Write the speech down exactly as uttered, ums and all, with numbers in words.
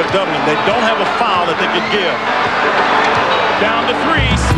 Dublin. They don't have a foul that they could give. Down to three.